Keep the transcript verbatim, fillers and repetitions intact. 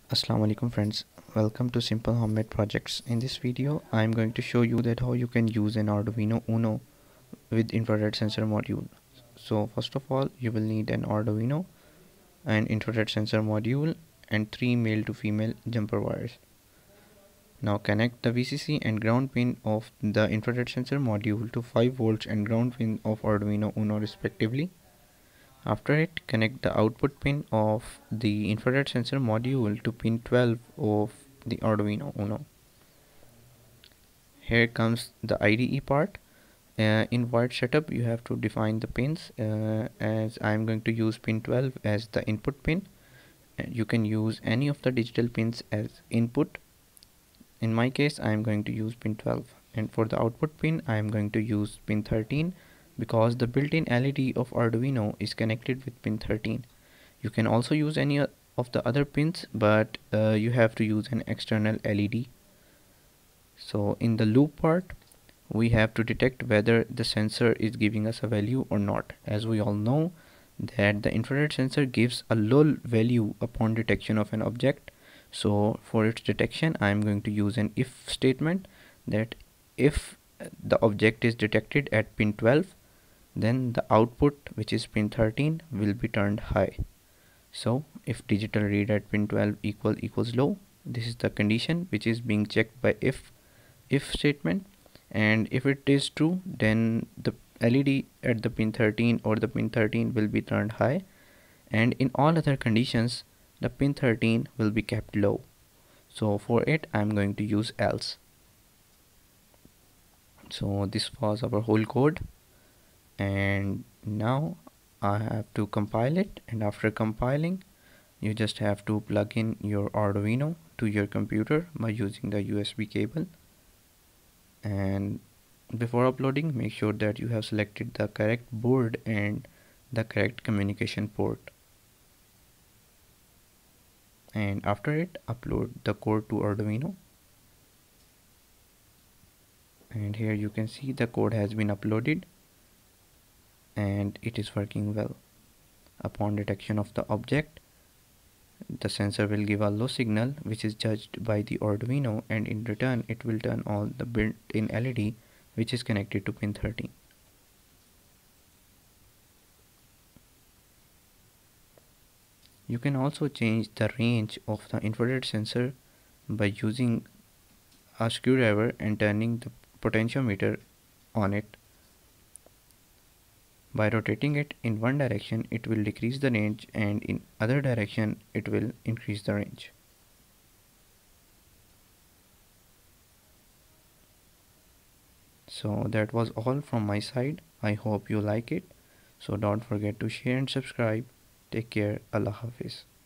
Assalamu alaikum friends, welcome to Simple Homemade Projects. In this video I am going to show you that how you can use an Arduino UNO with infrared sensor module. So first of all you will need an Arduino, an infrared sensor module and three male to female jumper wires. Now connect the V C C and ground pin of the infrared sensor module to five volts and ground pin of Arduino UNO respectively. After it, connect the output pin of the infrared sensor module to pin twelve of the Arduino UNO. Here comes the I D E part. Uh, in wired setup, you have to define the pins. Uh, as I am going to use pin twelve as the input pin. Uh, you can use any of the digital pins as input. In my case, I am going to use pin twelve. And for the output pin, I am going to use pin thirteen. Because the built-in L E D of Arduino is connected with pin thirteen. You can also use any of the other pins, but uh, you have to use an external L E D. So in the loop part, we have to detect whether the sensor is giving us a value or not. As we all know that the infrared sensor gives a low value upon detection of an object. So for its detection, I am going to use an if statement, that if the object is detected at pin twelve, then the output, which is pin thirteen, will be turned high. So if digital read at pin twelve equal equals low, this is the condition which is being checked by if if statement, and if it is true, then the L E D at the pin thirteen or the pin thirteen will be turned high, and in all other conditions the pin thirteen will be kept low. So for it I am going to use else. So this was our whole code, and now I have to compile it, and after compiling you just have to plug in your Arduino to your computer by using the U S B cable. And before uploading, make sure that you have selected the correct board and the correct communication port, and after it upload the code to Arduino. And here you can see the code has been uploaded and it is working well. Upon detection of the object, the sensor will give a low signal which is judged by the Arduino, and in return it will turn on the built-in L E D which is connected to pin thirteen. You can also change the range of the infrared sensor by using a screwdriver and turning the potentiometer on it. By rotating it in one direction, it will decrease the range, and in other direction it will increase the range. So that was all from my side. I hope you like it. So don't forget to share and subscribe. Take care. Allah Hafiz.